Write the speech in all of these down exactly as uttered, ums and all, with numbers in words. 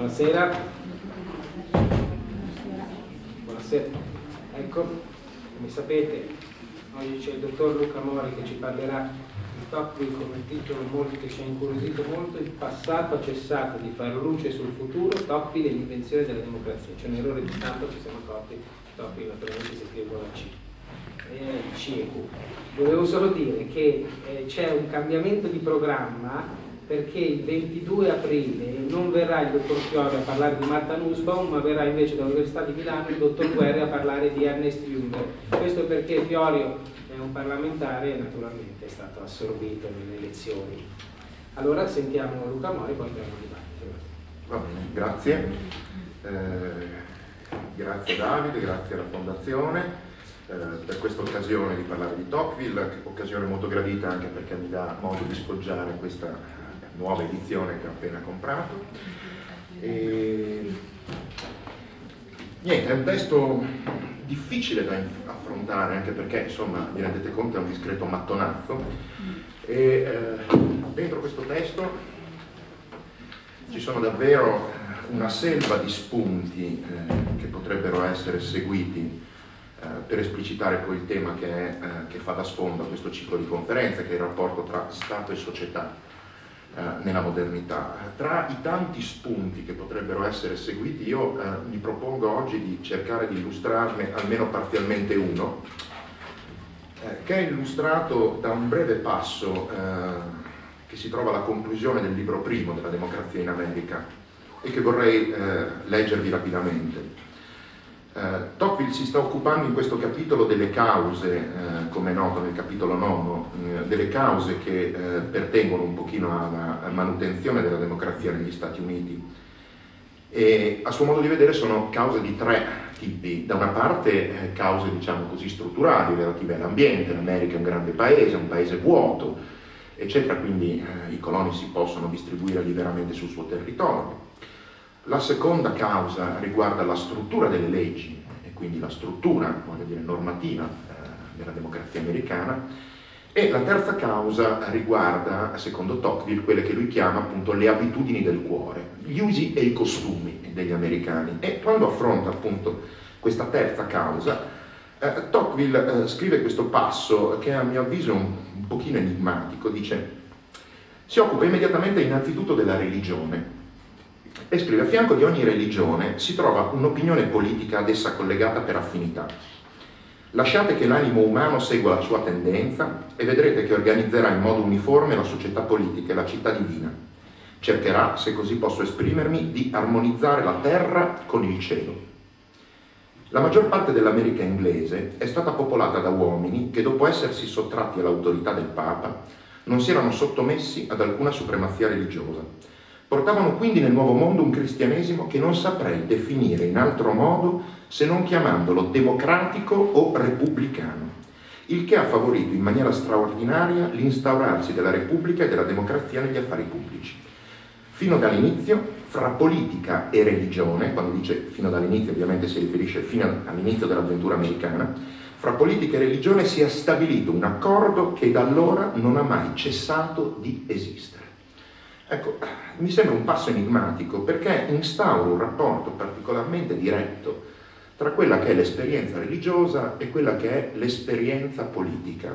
Buonasera. Buonasera. Ecco, come sapete, oggi c'è il dottor Luca Mori che ci parlerà di Tocqueville con un titolo molto, che ci ha incuriosito molto: il passato ha cessato di far luce sul futuro, Tocqueville e l'invenzione della democrazia. C'è un errore di stampa, ci siamo accorti, Tocqueville naturalmente si scrive con la C. Eh, C e Q. Volevo solo dire che eh, c'è un cambiamento di programma, perché il ventidue aprile non verrà il dottor Fiore a parlare di Martha Nussbaum, ma verrà invece dall'Università di Milano il dottor Guerri a parlare di Ernest Jünger. Questo perché Fiorio è un parlamentare e naturalmente è stato assorbito nelle elezioni. Allora sentiamo Luca Mori, poi andiamo a dibattito. Va bene, grazie. Eh, grazie Davide, grazie alla Fondazione eh, per questa occasione di parlare di Tocqueville, occasione molto gradita anche perché mi dà modo di sfoggiare questa nuova edizione che ho appena comprato. E... niente, è un testo difficile da affrontare, anche perché, insomma, vi rendete conto, è un discreto mattonazzo. E eh, dentro questo testo ci sono davvero una selva di spunti eh, che potrebbero essere seguiti eh, per esplicitare poi il tema che, è, eh, che fa da sfondo a questo ciclo di conferenze, che è il rapporto tra Stato e società nella modernità. Tra i tanti spunti che potrebbero essere seguiti, io eh, mi propongo oggi di cercare di illustrarne almeno parzialmente uno, eh, che è illustrato da un breve passo eh, che si trova alla conclusione del libro primo della Democrazia in America e che vorrei eh, leggervi rapidamente. Uh, Tocqueville si sta occupando in questo capitolo delle cause, uh, come è noto nel capitolo nono, uh, delle cause che uh, pertengono un pochino alla, alla manutenzione della democrazia negli Stati Uniti, e a suo modo di vedere sono cause di tre tipi. Da una parte eh, cause, diciamo così, strutturali relative all'ambiente. L'America è un grande paese, un paese vuoto, eccetera, quindi eh, i coloni si possono distribuire liberamente sul suo territorio. La seconda causa riguarda la struttura delle leggi e quindi la struttura, voglio dire, normativa eh, della democrazia americana, e la terza causa riguarda, secondo Tocqueville, quelle che lui chiama appunto le abitudini del cuore, gli usi e i costumi degli americani. E quando affronta appunto questa terza causa, eh, Tocqueville eh, scrive questo passo che a mio avviso è un, un pochino enigmatico. Dice: si occupa immediatamente innanzitutto della religione, e scrive: a fianco di ogni religione si trova un'opinione politica ad essa collegata per affinità. Lasciate che l'animo umano segua la sua tendenza e vedrete che organizzerà in modo uniforme la società politica e la città divina. Cercherà, se così posso esprimermi, di armonizzare la terra con il cielo. La maggior parte dell'America inglese è stata popolata da uomini che, dopo essersi sottratti all'autorità del Papa, non si erano sottomessi ad alcuna supremazia religiosa. Portavano quindi nel nuovo mondo un cristianesimo che non saprei definire in altro modo se non chiamandolo democratico o repubblicano, il che ha favorito in maniera straordinaria l'instaurarsi della Repubblica e della democrazia negli affari pubblici. Fino dall'inizio, fra politica e religione, quando dice fino dall'inizio ovviamente si riferisce fino all'inizio dell'avventura americana, fra politica e religione si è stabilito un accordo che da allora non ha mai cessato di esistere. Ecco, mi sembra un passo enigmatico perché instaura un rapporto particolarmente diretto tra quella che è l'esperienza religiosa e quella che è l'esperienza politica,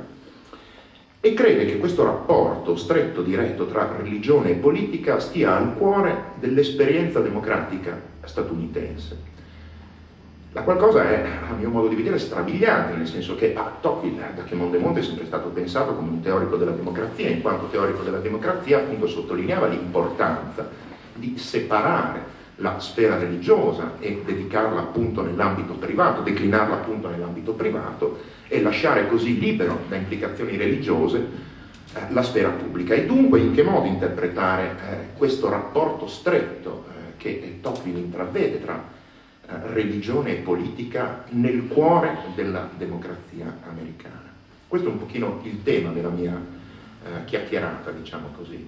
e crede che questo rapporto stretto, diretto tra religione e politica stia al cuore dell'esperienza democratica statunitense. La qualcosa è, a mio modo di vedere, strabiliante, nel senso che ah, Tocqueville, da che mondo è mondo, è sempre stato pensato come un teorico della democrazia, in quanto teorico della democrazia appunto sottolineava l'importanza di separare la sfera religiosa e dedicarla appunto nell'ambito privato, declinarla appunto nell'ambito privato e lasciare così libero da implicazioni religiose eh, la sfera pubblica. E dunque in che modo interpretare eh, questo rapporto stretto eh, che Tocqueville intravede tra religione e politica nel cuore della democrazia americana. Questo è un pochino il tema della mia eh, chiacchierata, diciamo così.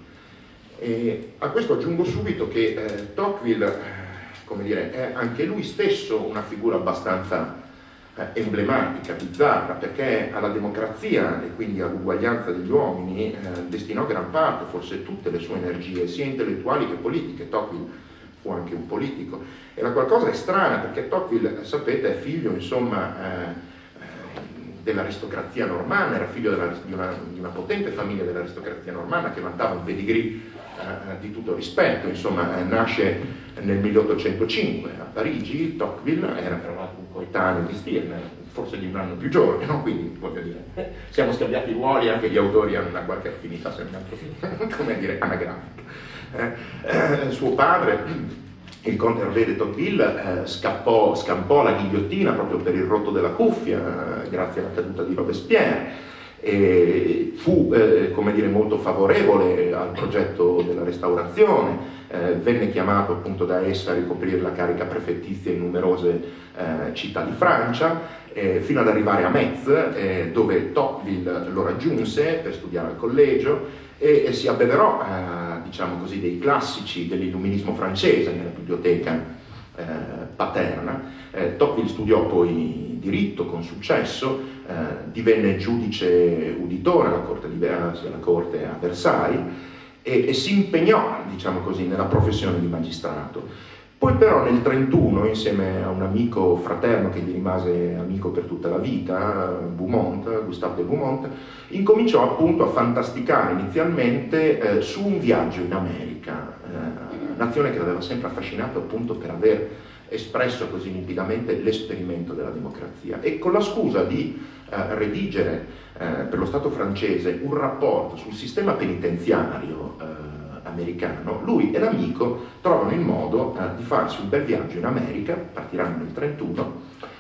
E a questo aggiungo subito che eh, Tocqueville, eh, come dire, è anche lui stesso una figura abbastanza eh, emblematica, bizzarra, perché alla democrazia e quindi all'uguaglianza degli uomini eh, destinò gran parte, forse tutte le sue energie, sia intellettuali che politiche. Tocqueville fu anche un politico. E la qualcosa è strana, perché Tocqueville, sapete, è figlio, insomma, eh, dell'aristocrazia normanna, era figlio della, di, una, di una potente famiglia dell'aristocrazia normanna che vantava un pedigree eh, di tutto rispetto, insomma, eh, nasce nel milleottocentocinque a Parigi. Tocqueville era tra l'altro un coetaneo di Stirner, forse di un anno più giovane, no? Quindi voglio dire, siamo scambiati i ruoli, anche gli autori hanno una qualche affinità, sempre come dire, anagrafica. Eh, eh, suo padre, il conte Hervé de Tocqueville, eh, scappò, scampò la ghigliottina proprio per il rotto della cuffia, eh, grazie alla caduta di Robespierre, e fu eh, come dire, molto favorevole al progetto della restaurazione, eh, venne chiamato appunto da essa a ricoprire la carica prefettizia in numerose eh, città di Francia, eh, fino ad arrivare a Metz, eh, dove Tocqueville lo raggiunse per studiare al collegio, e, e si abbeverò, eh, diciamo così, dei classici dell'illuminismo francese nella biblioteca eh, paterna. Eh, Tocqueville studiò poi diritto con successo, eh, divenne giudice uditore alla corte, di, alla corte a Versailles e, e si impegnò, diciamo così, nella professione di magistrato. Poi però nel trentuno, insieme a un amico fraterno che gli rimase amico per tutta la vita, Beaumont, Gustave de Beaumont, incominciò appunto a fantasticare inizialmente eh, su un viaggio in America, eh, nazione che l'aveva sempre affascinato appunto per aver espresso così nitidamente l'esperimento della democrazia, e con la scusa di eh, redigere eh, per lo Stato francese un rapporto sul sistema penitenziario eh, americano, lui e l'amico trovano il modo eh, di farsi un bel viaggio in America, partiranno nel trentuno,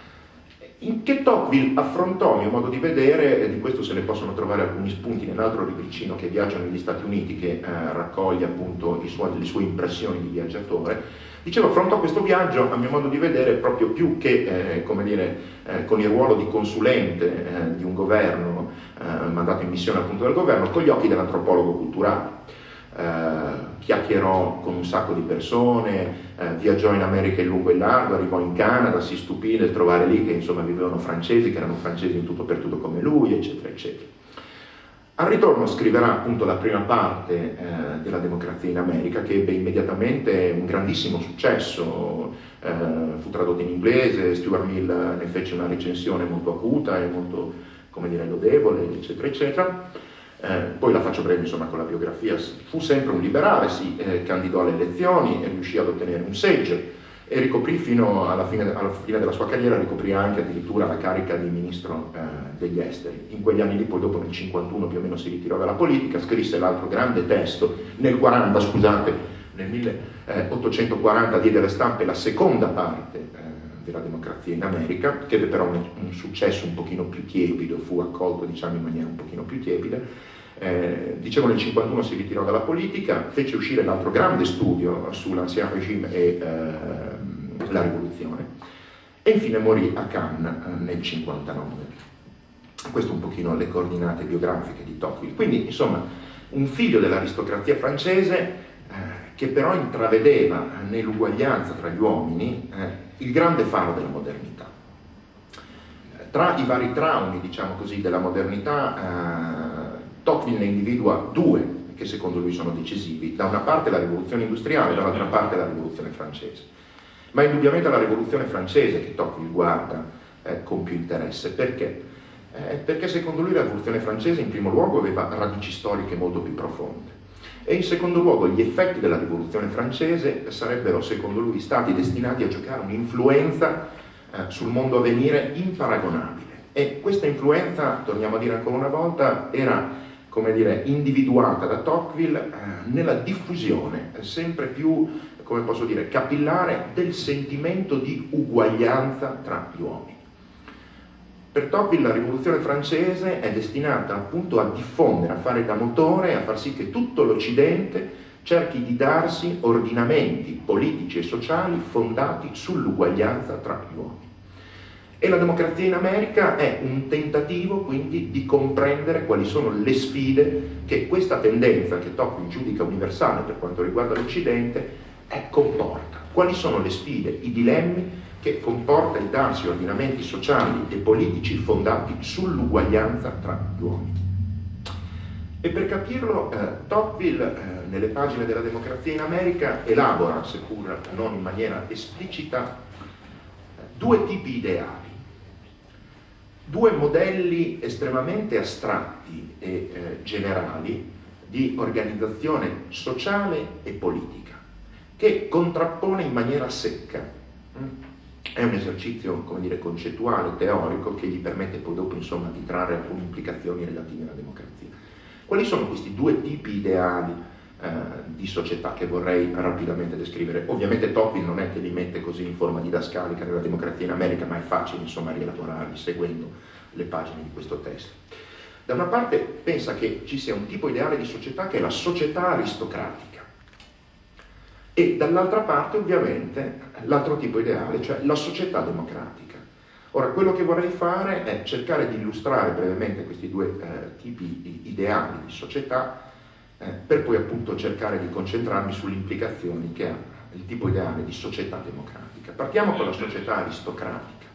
in che Tocqueville affrontò, a mio modo di vedere, e di questo se ne possono trovare alcuni spunti nell'altro libricino che viaggia negli Stati Uniti, che eh, raccoglie appunto i suoi, le sue impressioni di viaggiatore. Dicevo, affrontò questo viaggio, a mio modo di vedere, proprio più che, eh, come dire, eh, con il ruolo di consulente eh, di un governo, eh, mandato in missione appunto dal governo, con gli occhi dell'antropologo culturale. Uh, chiacchierò con un sacco di persone, uh, viaggiò in America in lungo e in largo, arrivò in Canada, si stupì del trovare lì che insomma vivevano francesi, che erano francesi in tutto per tutto come lui, eccetera eccetera. Al ritorno scriverà appunto la prima parte uh, della democrazia in America, che ebbe immediatamente un grandissimo successo, uh, fu tradotta in inglese, Stuart Mill ne fece una recensione molto acuta e molto, come dire, lodevole, eccetera eccetera. Eh, poi la faccio breve, insomma, con la biografia. Fu sempre un liberale, si eh, candidò alle elezioni e riuscì ad ottenere un seggio e ricoprì fino alla fine, alla fine della sua carriera, ricoprì anche addirittura la carica di ministro eh, degli esteri. In quegli anni lì, poi dopo nel cinquantuno più o meno si ritirò dalla politica, scrisse l'altro grande testo, nel quaranta, scusate, nel milleottocentoquaranta diede alle stampe la seconda parte eh, della democrazia in America, che ebbe però un, un successo un pochino più tiepido, fu accolto, diciamo, in maniera un pochino più tiepida. Eh, dicevo, nel cinquantuno si ritirò dalla politica, fece uscire l'altro grande studio sull'Ancien Régime e eh, la rivoluzione, e infine morì a Cannes eh, nel cinquantanove. Questo un pochino le coordinate biografiche di Tocqueville. Quindi, insomma, un figlio dell'aristocrazia francese eh, che però intravedeva nell'uguaglianza tra gli uomini eh, il grande faro della modernità. Tra i vari traumi, diciamo così, della modernità, eh, Tocqueville ne individua due che secondo lui sono decisivi: da una parte la rivoluzione industriale, dall'altra parte la rivoluzione francese. Ma indubbiamente la rivoluzione francese che Tocqueville guarda eh, con più interesse. Perché? Eh, perché secondo lui la rivoluzione francese in primo luogo aveva radici storiche molto più profonde, e in secondo luogo gli effetti della rivoluzione francese sarebbero secondo lui stati destinati a giocare un'influenza eh, sul mondo a venire imparagonabile. E questa influenza, torniamo a dire ancora una volta, era, come dire, individuata da Tocqueville eh, nella diffusione eh, sempre più, come posso dire, capillare del sentimento di uguaglianza tra gli uomini. Per Tocqueville la rivoluzione francese è destinata appunto a diffondere, a fare da motore, a far sì che tutto l'Occidente cerchi di darsi ordinamenti politici e sociali fondati sull'uguaglianza tra gli uomini. E la democrazia in America è un tentativo quindi di comprendere quali sono le sfide che questa tendenza, che Tocqueville giudica universale per quanto riguarda l'Occidente, eh, comporta. Quali sono le sfide, i dilemmi che comporta il darsi ordinamenti sociali e politici fondati sull'uguaglianza tra gli uomini. E per capirlo, eh, Tocqueville, eh, nelle pagine della Democrazia in America, elabora, seppur non in maniera esplicita, due tipi ideali, due modelli estremamente astratti e eh, generali di organizzazione sociale e politica, che contrappone in maniera secca. È un esercizio, come dire, concettuale, teorico, che gli permette poi dopo, insomma, di trarre alcune implicazioni relative alla democrazia. Quali sono questi due tipi ideali eh, di società che vorrei rapidamente descrivere? Ovviamente Tocqueville non è che li mette così in forma didascalica nella Democrazia in America, ma è facile, insomma, rielaborarli seguendo le pagine di questo testo. Da una parte pensa che ci sia un tipo ideale di società che è la società aristocratica, e dall'altra parte ovviamente l'altro tipo ideale, cioè la società democratica. Ora, quello che vorrei fare è cercare di illustrare brevemente questi due eh, tipi ideali di società, eh, per poi appunto cercare di concentrarmi sulle implicazioni che ha il tipo ideale di società democratica. Partiamo con la società aristocratica.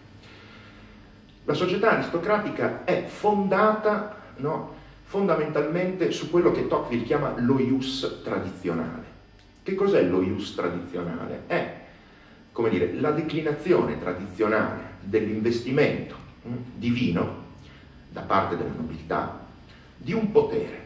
La società aristocratica è fondata, no, fondamentalmente su quello che Tocqueville chiama lo ius tradizionale. Che cos'è lo ius tradizionale? È, come dire, la declinazione tradizionale dell'investimento hm, divino da parte della nobiltà di un potere.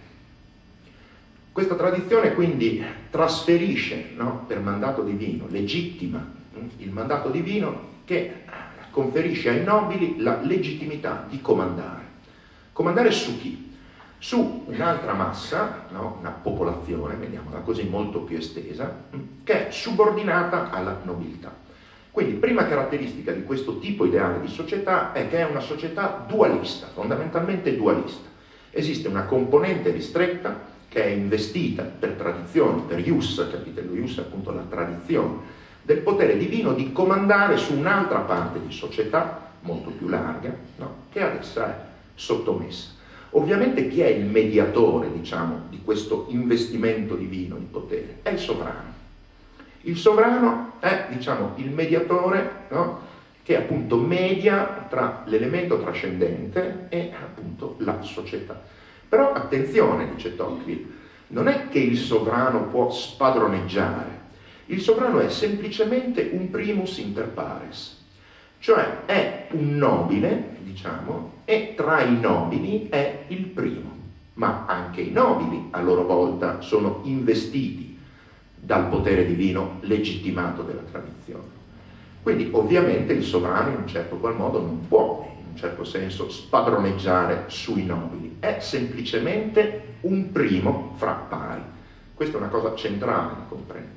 Questa tradizione quindi trasferisce, no, per mandato divino, legittima hm, il mandato divino che conferisce ai nobili la legittimità di comandare. Comandare su chi? Su un'altra massa, no, una popolazione, vediamola così, molto più estesa, che è subordinata alla nobiltà. Quindi, prima caratteristica di questo tipo ideale di società è che è una società dualista, fondamentalmente dualista. Esiste una componente ristretta che è investita per tradizione, per ius, capite, lo ius è appunto la tradizione, del potere divino di comandare su un'altra parte di società, molto più larga, no, che ad essa è sottomessa. Ovviamente chi è il mediatore, diciamo, di questo investimento divino di potere? È il sovrano. Il sovrano è, diciamo, il mediatore, no, che appunto media tra l'elemento trascendente e appunto la società. Però attenzione, dice Tocqueville, non è che il sovrano può spadroneggiare, il sovrano è semplicemente un primus inter pares, cioè è un nobile, diciamo, e tra i nobili è il primo, ma anche i nobili a loro volta sono investiti dal potere divino legittimato della tradizione. Quindi ovviamente il sovrano in un certo qual modo non può, in un certo senso, spadroneggiare sui nobili, è semplicemente un primo fra pari. Questa è una cosa centrale da comprendere.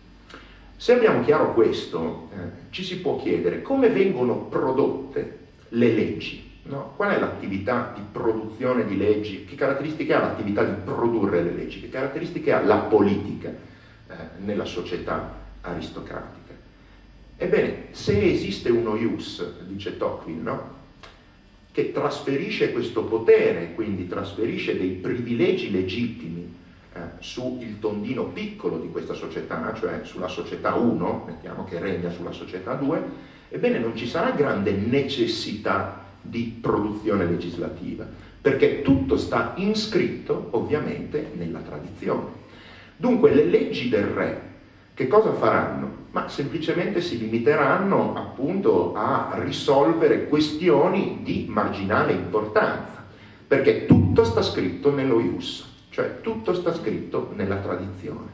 Se abbiamo chiaro questo, eh, ci si può chiedere come vengono prodotte le leggi. No? Qual è l'attività di produzione di leggi? Che caratteristiche ha l'attività di produrre le leggi? Che caratteristiche ha la politica eh, nella società aristocratica? Ebbene, se esiste uno ius, dice Tocqueville, no? Che trasferisce questo potere, quindi trasferisce dei privilegi legittimi eh, sul tondino piccolo di questa società, cioè sulla società uno, mettiamo che regna sulla società due, ebbene non ci sarà grande necessità di produzione legislativa, perché tutto sta inscritto ovviamente nella tradizione. Dunque le leggi del re che cosa faranno? Ma semplicemente si limiteranno appunto a risolvere questioni di marginale importanza, perché tutto sta scritto nello ius, cioè tutto sta scritto nella tradizione.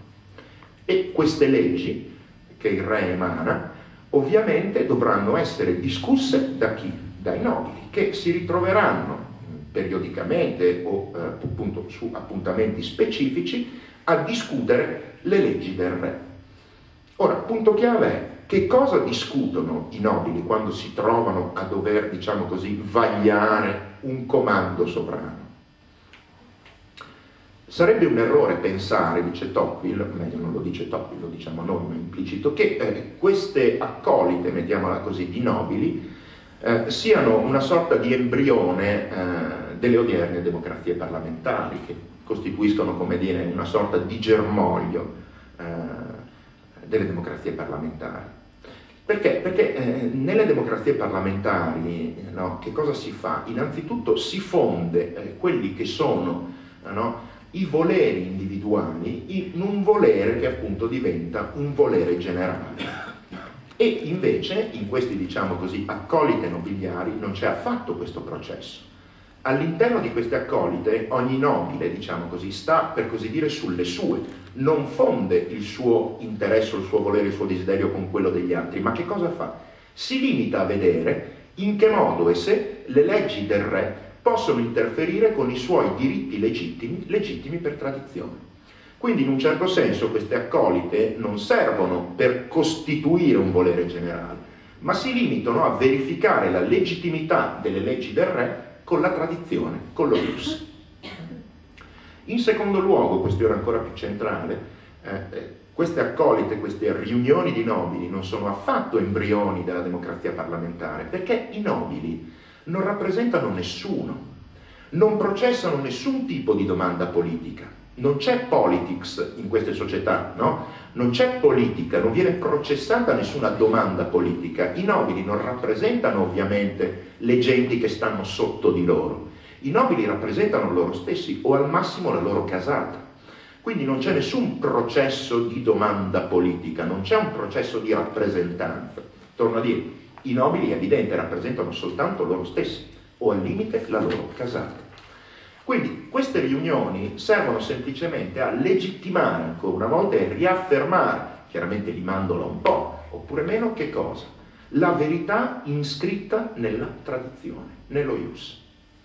E queste leggi che il re emana ovviamente dovranno essere discusse da chi? Dai nobili, che si ritroveranno periodicamente o eh, appunto su appuntamenti specifici a discutere le leggi del re. Ora, punto chiave è: che cosa discutono i nobili quando si trovano a dover, diciamo così, vagliare un comando sovrano? Sarebbe un errore pensare, dice Tocqueville, meglio non lo dice Tocqueville, lo diciamo noi, ma implicito, che eh, queste accolite, mettiamola così, di nobili eh, siano una sorta di embrione eh, delle odierne democrazie parlamentari, che costituiscono, come dire, una sorta di germoglio eh, delle democrazie parlamentari. Perché? Perché eh, nelle democrazie parlamentari, no, che cosa si fa? Innanzitutto si fonde eh, quelli che sono, no, i voleri individuali in un volere che appunto diventa un volere generale. E invece in questi, diciamo così, accolite nobiliari non c'è affatto questo processo. All'interno di queste accolite ogni nobile, diciamo così, sta per così dire sulle sue, non fonde il suo interesse, il suo volere, il suo desiderio con quello degli altri, ma che cosa fa? Si limita a vedere in che modo e se le leggi del re possono interferire con i suoi diritti legittimi, legittimi per tradizione. Quindi in un certo senso queste accolite non servono per costituire un volere generale, ma si limitano a verificare la legittimità delle leggi del re con la tradizione, con lo ius. In secondo luogo, questione ancora più centrale, eh, queste accolite, queste riunioni di nobili non sono affatto embrioni della democrazia parlamentare, perché i nobili non rappresentano nessuno, non processano nessun tipo di domanda politica. Non c'è politics in queste società, no? Non c'è politica, non viene processata nessuna domanda politica. I nobili non rappresentano ovviamente le genti che stanno sotto di loro. I nobili rappresentano loro stessi o al massimo la loro casata. Quindi non c'è nessun processo di domanda politica, non c'è un processo di rappresentanza. Torno a dire, i nobili è evidente rappresentano soltanto loro stessi o al limite la loro casata. Quindi queste riunioni servono semplicemente a legittimare ancora una volta e riaffermare, chiaramente limandola un po', oppure meno, che cosa? La verità inscritta nella tradizione, nello ius.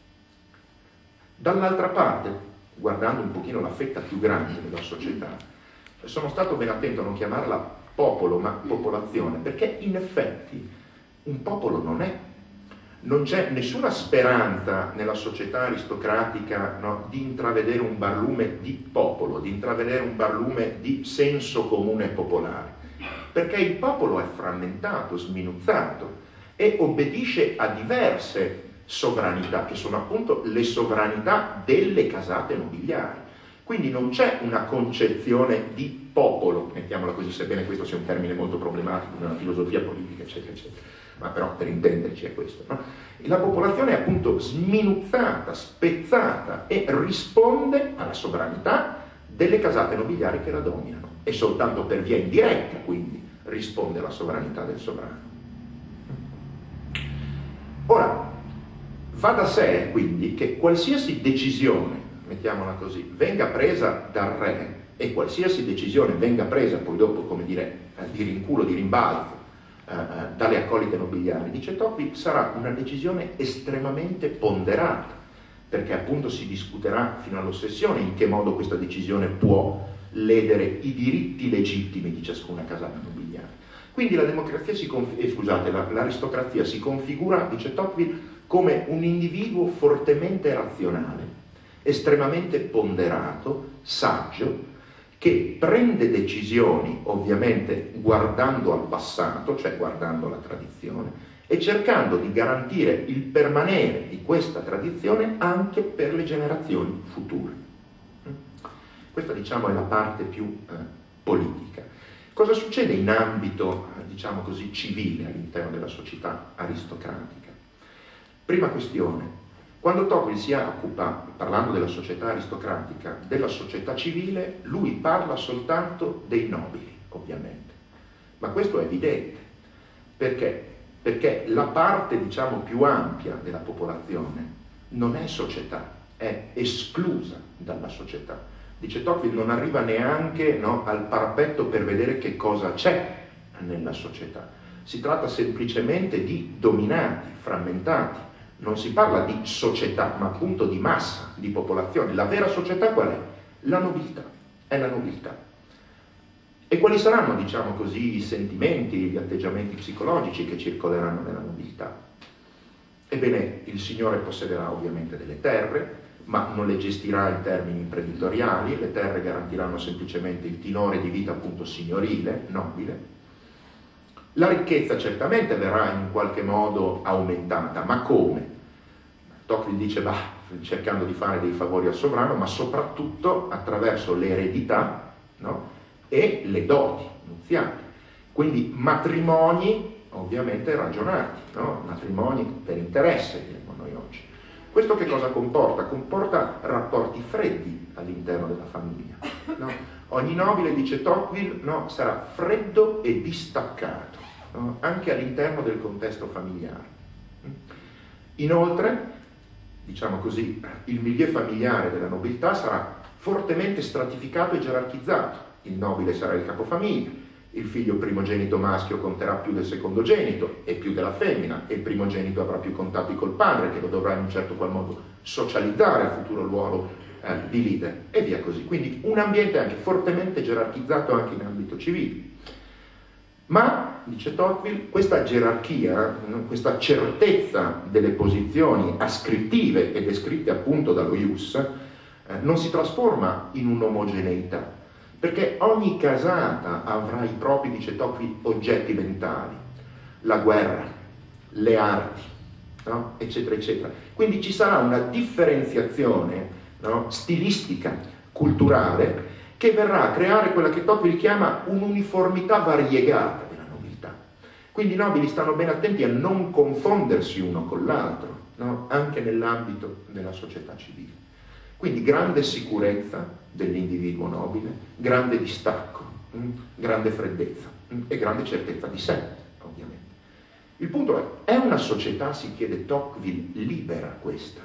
Dall'altra parte, guardando un pochino la fetta più grande della società, sono stato ben attento a non chiamarla popolo, ma popolazione, perché in effetti un popolo non è. Non c'è nessuna speranza nella società aristocratica, no, di intravedere un barlume di popolo, di intravedere un barlume di senso comune popolare, perché il popolo è frammentato, sminuzzato e obbedisce a diverse sovranità, che sono appunto le sovranità delle casate nobiliari. Quindi non c'è una concezione di popolo, mettiamola così, sebbene questo sia un termine molto problematico nella filosofia politica, eccetera, eccetera. Ma però per intenderci è questo, no? La popolazione è appunto sminuzzata, spezzata e risponde alla sovranità delle casate nobiliari che la dominano e soltanto per via indiretta quindi risponde alla sovranità del sovrano. Ora, va da sé quindi che qualsiasi decisione, mettiamola così, venga presa dal re e qualsiasi decisione venga presa poi dopo, come dire, di rinculo, di rimbalzo, Uh, dalle accolite nobiliari, dice Tocqueville, sarà una decisione estremamente ponderata, perché appunto si discuterà fino all'ossessione in che modo questa decisione può ledere i diritti legittimi di ciascuna casata nobiliare. Quindi la democrazia si conf- eh, scusate, la, l'aristocrazia si configura, dice Tocqueville, come un individuo fortemente razionale, estremamente ponderato, saggio, che prende decisioni ovviamente guardando al passato, cioè guardando alla tradizione, e cercando di garantire il permanere di questa tradizione anche per le generazioni future. Questa, diciamo, è la parte più eh, politica. Cosa succede in ambito, eh, diciamo così, civile all'interno della società aristocratica? Prima questione. Quando Tocqueville si occupa, parlando della società aristocratica, della società civile, lui parla soltanto dei nobili, ovviamente. Ma questo è evidente. Perché? Perché la parte, diciamo, più ampia della popolazione non è società, è esclusa dalla società. Dice Tocqueville, non arriva neanche, no, al parapetto per vedere che cosa c'è nella società. Si tratta semplicemente di dominati, frammentati. Non si parla di società, ma appunto di massa, di popolazione. La vera società qual è? La nobiltà, è la nobiltà. E quali saranno, diciamo così, i sentimenti, gli atteggiamenti psicologici che circoleranno nella nobiltà? Ebbene, il signore possederà ovviamente delle terre, ma non le gestirà in termini imprenditoriali, le terre garantiranno semplicemente il tenore di vita appunto signorile, nobile. La ricchezza certamente verrà in qualche modo aumentata, ma come? Tocqueville dice, bah, cercando di fare dei favori al sovrano, ma soprattutto attraverso le eredità, no? E le doti nuziali. Quindi matrimoni ovviamente ragionati, no? Matrimoni per interesse, diremmo noi oggi. Questo che cosa comporta? Comporta rapporti freddi all'interno della famiglia. No? Ogni nobile, dice Tocqueville, no, sarà freddo e distaccato, no? Anche all'interno del contesto familiare. Inoltre, diciamo così, il milieu familiare della nobiltà sarà fortemente stratificato e gerarchizzato. Il nobile sarà il capofamiglia, il figlio primogenito maschio conterà più del secondogenito e più della femmina, e il primogenito avrà più contatti col padre, che lo dovrà in un certo qual modo socializzare al futuro ruolo eh, di leader, e via così. Quindi un ambiente anche fortemente gerarchizzato anche in ambito civile. Ma, dice Tocqueville, questa gerarchia, questa certezza delle posizioni ascrittive e descritte appunto dallo ius, eh, non si trasforma in un'omogeneità, perché ogni casata avrà i propri, dice Tocqueville, oggetti mentali, la guerra, le arti, no? eccetera, eccetera. Quindi ci sarà una differenziazione, no? stilistica, culturale, che verrà a creare quella che Tocqueville chiama un'uniformità variegata della nobiltà. Quindi i nobili stanno ben attenti a non confondersi uno con l'altro, no? anche nell'ambito della società civile. Quindi grande sicurezza dell'individuo nobile, grande distacco, mh, grande freddezza mh, e grande certezza di sé, ovviamente. Il punto è, è una società, si chiede Tocqueville, libera questa?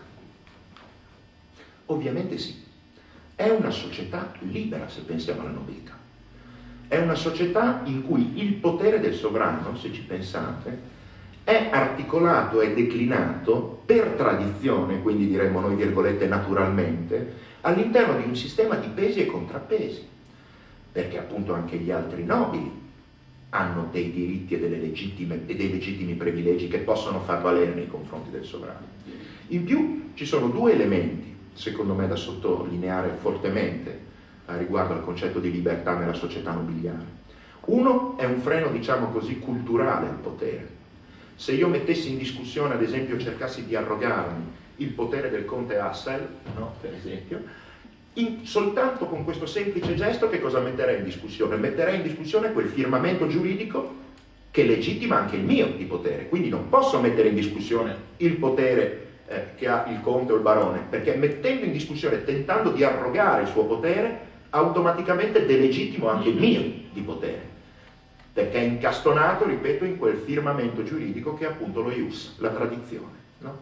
Ovviamente sì. È una società libera, se pensiamo alla nobiltà. È una società in cui il potere del sovrano, se ci pensate, è articolato e declinato per tradizione, quindi diremmo noi virgolette naturalmente, all'interno di un sistema di pesi e contrappesi, perché appunto anche gli altri nobili hanno dei diritti e, delle legittime, e dei legittimi privilegi che possono far valere nei confronti del sovrano. In più ci sono due elementi, secondo me, da sottolineare fortemente a riguardo al concetto di libertà nella società nobiliare. Uno è un freno, diciamo così, culturale al potere. Se io mettessi in discussione, ad esempio, cercassi di arrogarmi il potere del conte Hassel, no, per esempio, in, soltanto con questo semplice gesto che cosa metterei in discussione? Metterei in discussione quel firmamento giuridico che legittima anche il mio di potere. Quindi non posso mettere in discussione il potere Eh, che ha il conte o il barone, perché mettendo in discussione, tentando di arrogare il suo potere, automaticamente delegittimo anche il mio di potere, perché è incastonato, ripeto, in quel firmamento giuridico che è appunto lo ius, la tradizione, no?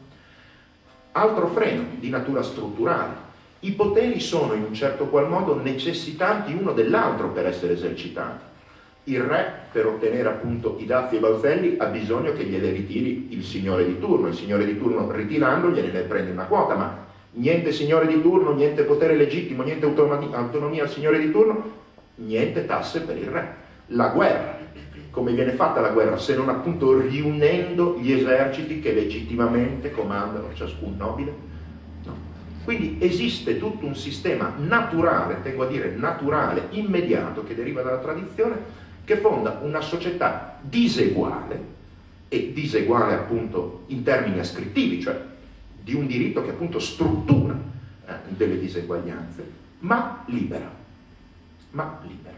Altro freno di natura strutturale: i poteri sono in un certo qual modo necessitanti uno dell'altro per essere esercitati. Il re, per ottenere appunto i dazi e i balzelli, ha bisogno che gliele ritiri il signore di turno. Il signore di turno, ritirandogliene, ne prende una quota, ma niente signore di turno, niente potere legittimo, niente autonomia, autonomia al signore di turno, niente tasse per il re. La guerra, come viene fatta la guerra, se non appunto riunendo gli eserciti che legittimamente comandano ciascun nobile? No. Quindi esiste tutto un sistema naturale, tengo a dire naturale, immediato, che deriva dalla tradizione, che fonda una società diseguale, e diseguale appunto in termini ascrittivi, cioè di un diritto che appunto struttura eh, delle diseguaglianze, ma libera, ma libera.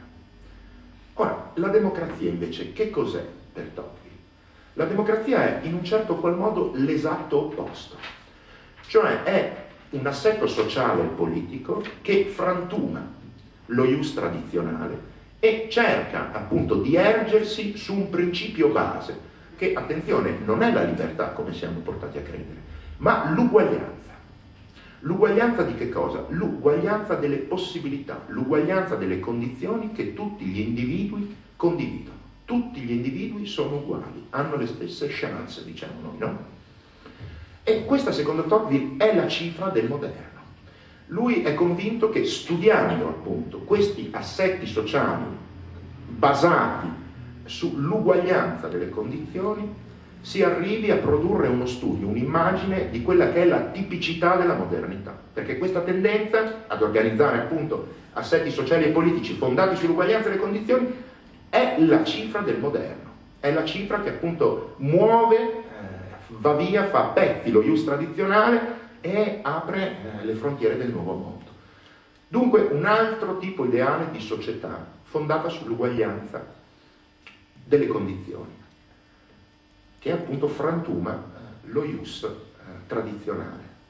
Ora, la democrazia invece che cos'è per Tocqueville? La democrazia è in un certo qual modo l'esatto opposto, cioè è un assetto sociale e politico che frantuma lo ius tradizionale e cerca appunto di ergersi su un principio base, che, attenzione, non è la libertà come siamo portati a credere, ma l'uguaglianza. L'uguaglianza di che cosa? L'uguaglianza delle possibilità, l'uguaglianza delle condizioni che tutti gli individui condividono. Tutti gli individui sono uguali, hanno le stesse chance, diciamo noi, no? E questa, secondo Tocqueville, è la cifra del moderno. Lui è convinto che studiando appunto questi assetti sociali basati sull'uguaglianza delle condizioni si arrivi a produrre uno studio, un'immagine di quella che è la tipicità della modernità, perché questa tendenza ad organizzare appunto assetti sociali e politici fondati sull'uguaglianza delle condizioni è la cifra del moderno, è la cifra che appunto muove, eh, va via, fa a pezzi lo ius tradizionale e apre eh, le frontiere del nuovo mondo. Dunque un altro tipo ideale di società fondata sull'uguaglianza delle condizioni, che appunto frantuma eh, lo ius eh, tradizionale.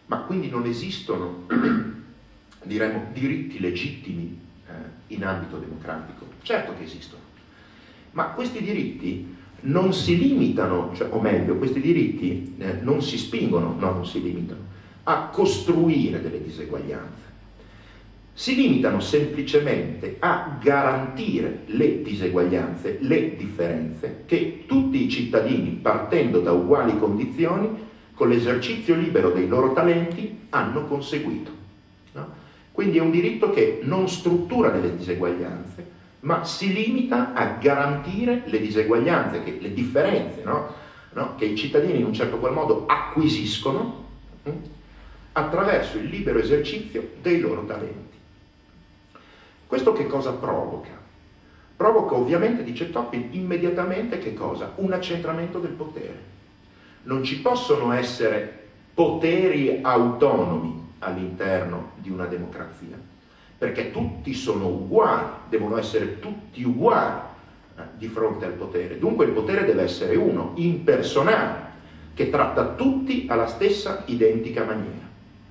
Ma quindi non esistono, diremmo, diritti legittimi eh, in ambito democratico? Certo che esistono, ma questi diritti non si limitano, cioè, o meglio, questi diritti eh, non si spingono, no, non si limitano, a costruire delle diseguaglianze. Si limitano semplicemente a garantire le diseguaglianze, le differenze che tutti i cittadini, partendo da uguali condizioni, con l'esercizio libero dei loro talenti, hanno conseguito. No? Quindi è un diritto che non struttura delle diseguaglianze, ma si limita a garantire le diseguaglianze, che, le differenze, no? No? Che i cittadini in un certo qual modo acquisiscono hm? attraverso il libero esercizio dei loro talenti. Questo che cosa provoca? Provoca ovviamente, dice Tocqueville, immediatamente che cosa? Un accentramento del potere. Non ci possono essere poteri autonomi all'interno di una democrazia, perché tutti sono uguali, devono essere tutti uguali eh, di fronte al potere. Dunque il potere deve essere uno, impersonale, che tratta tutti alla stessa identica maniera.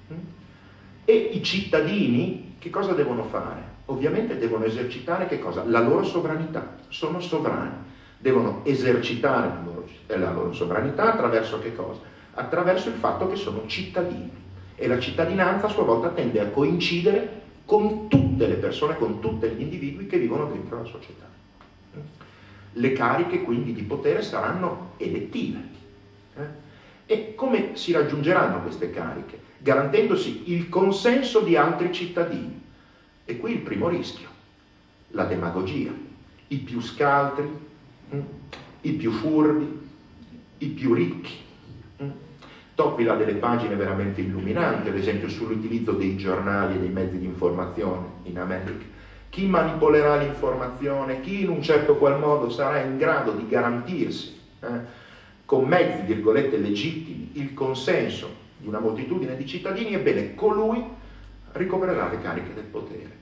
E i cittadini che cosa devono fare? Ovviamente devono esercitare che cosa? La loro sovranità, sono sovrani. Devono esercitare la loro, la loro sovranità attraverso che cosa? Attraverso il fatto che sono cittadini. E la cittadinanza a sua volta tende a coincidere con tutte le persone, con tutti gli individui che vivono dentro la società. Le cariche quindi di potere saranno elettive. E come si raggiungeranno queste cariche? Garantendosi il consenso di altri cittadini. E qui il primo rischio, la demagogia. I più scaltri, i più furbi, i più ricchi. Tocqueville ha delle pagine veramente illuminanti, ad esempio sull'utilizzo dei giornali e dei mezzi di informazione in America. Chi manipolerà l'informazione, chi in un certo qual modo sarà in grado di garantirsi eh, con mezzi, virgolette, legittimi il consenso di una moltitudine di cittadini, ebbene colui ricoprirà le cariche del potere.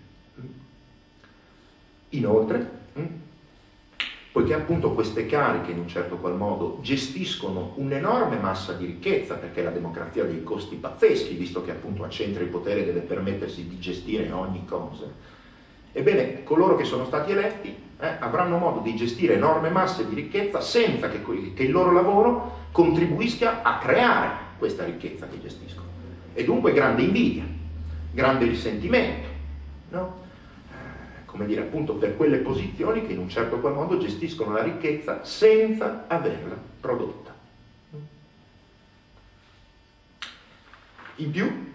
Inoltre, poiché appunto queste cariche in un certo qual modo gestiscono un'enorme massa di ricchezza, perché la democrazia ha dei costi pazzeschi, visto che appunto accentra il potere e deve permettersi di gestire ogni cosa, ebbene coloro che sono stati eletti eh, avranno modo di gestire enorme masse di ricchezza senza che, che il loro lavoro contribuisca a creare questa ricchezza che gestiscono. E dunque grande invidia, grande risentimento, no? Come dire, appunto per quelle posizioni che in un certo qual modo gestiscono la ricchezza senza averla prodotta. In più,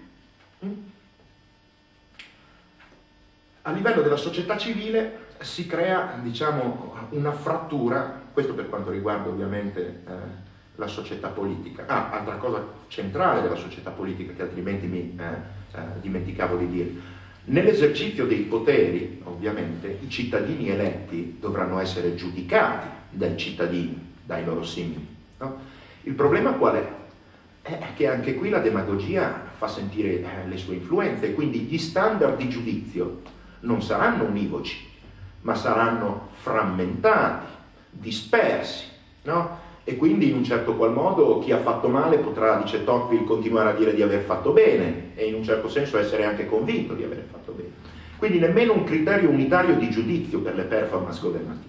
a livello della società civile si crea, diciamo, una frattura, questo per quanto riguarda ovviamente eh, la società politica. Ah, altra cosa centrale della società politica che altrimenti mi eh, eh, dimenticavo di dire. Nell'esercizio dei poteri, ovviamente, i cittadini eletti dovranno essere giudicati dai cittadini, dai loro simili. No? Il problema qual è? È che anche qui la demagogia fa sentire eh, le sue influenze, quindi gli standard di giudizio non saranno univoci, ma saranno frammentati, dispersi, no? E quindi in un certo qual modo chi ha fatto male potrà, dice Tocqueville, continuare a dire di aver fatto bene e in un certo senso essere anche convinto di aver fatto bene. Quindi nemmeno un criterio unitario di giudizio per le performance governative.